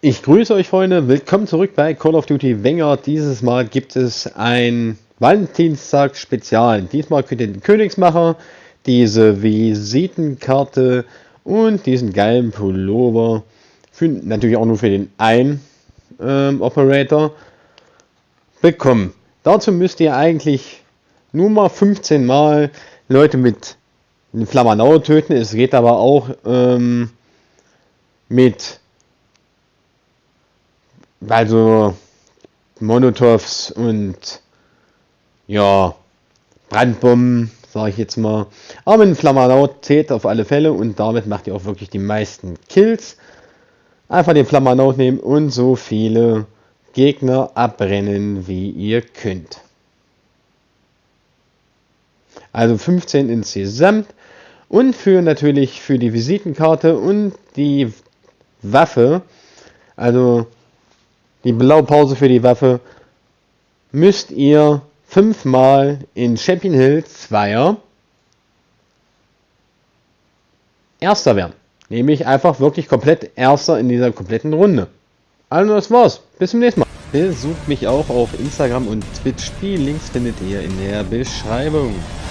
Ich grüße euch Freunde, willkommen zurück bei Call of Duty Vanguard. Dieses Mal gibt es ein Valentinstag-Spezial. Diesmal könnt ihr den Königsmacher, diese Visitenkarte und diesen geilen Pullover, natürlich auch nur für den einen Operator, bekommen. Dazu müsst ihr eigentlich nur mal 15 Mal Leute mit Flammenau töten. Es geht aber auch mit Molotovs und ja, Brandbomben, sage ich jetzt mal. Aber mit Flammenau zählt auf alle Fälle und damit macht ihr auch wirklich die meisten Kills. Einfach den Flammenau nehmen und so viele Gegner abbrennen, wie ihr könnt. Also 15 insgesamt. Und natürlich für die Visitenkarte und die Waffe, also die Blaupause für die Waffe, müsst ihr 5 Mal in Champion Hill 2er Erster werden. Nämlich einfach wirklich komplett Erster in dieser kompletten Runde. Also das war's. Bis zum nächsten Mal. Besucht mich auch auf Instagram und Twitch. Die Links findet ihr in der Beschreibung.